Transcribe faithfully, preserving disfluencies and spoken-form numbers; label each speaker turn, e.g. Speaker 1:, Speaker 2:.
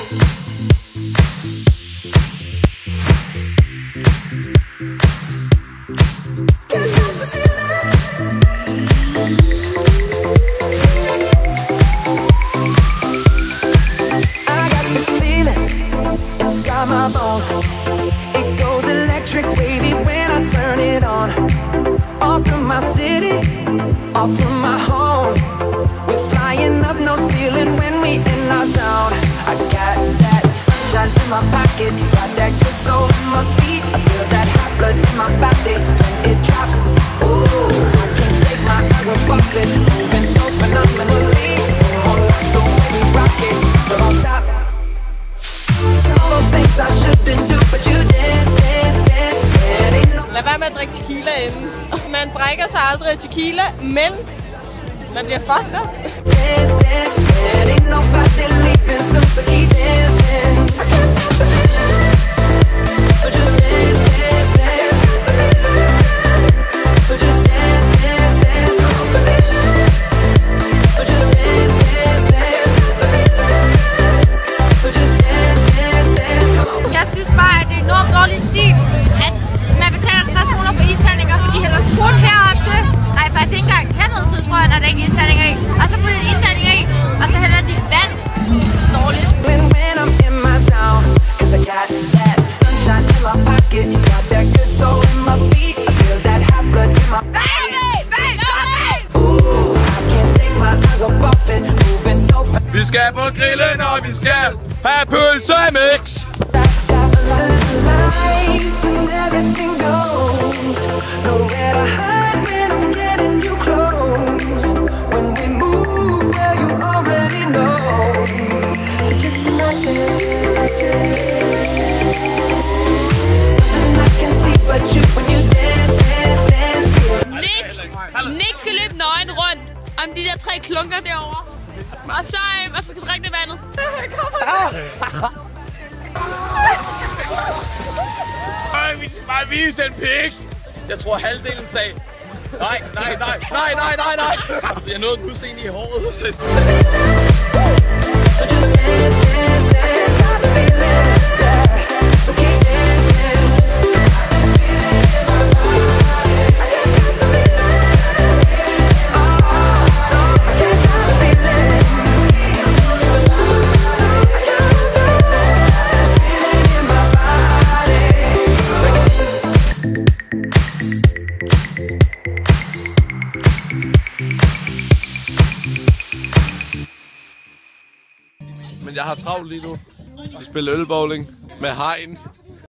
Speaker 1: My bones, it goes electric wavy when I turn it on. All through my city, all through my home. We're flying up, no ceiling when we in our zone. I got that sunshine in my pocket, got that good soul in my feet. I feel that hot blood in my body when it drops. Ooh, I can't take my eyes off it, moving so phenomenally. More like the way we rock it, so don't stop.
Speaker 2: Lad være med at drikke tequila inden. Man drikker sig aldrig af tequila, men man bliver fucked up.
Speaker 3: Jeg synes bare, at det er enormt dårlig stil, at man betaler tres kroner for isterninger, fordi de hælder sprut herop til. Nej, faktisk ikke engang hernede til, tror jeg, når der ikke er isterninger i. Og så putter de isterninger i, og så hælder de vand. Dårligt.
Speaker 4: Vi skal på grillen, og vi skal have pølse mix.
Speaker 3: Nick skal løbe nøgen rundt om de der tre klunker derovre. Og så, og så skal drikke det vandet.
Speaker 4: Øj, vi skal bare vise den pik. Jeg tror halvdelen sagde nej, nej, nej, nej, nej, nej, nej. Jeg nåede at pusse ind i håret. Så...
Speaker 5: Men jeg har travlt lige nu. Vi spiller ølbowling med hegn.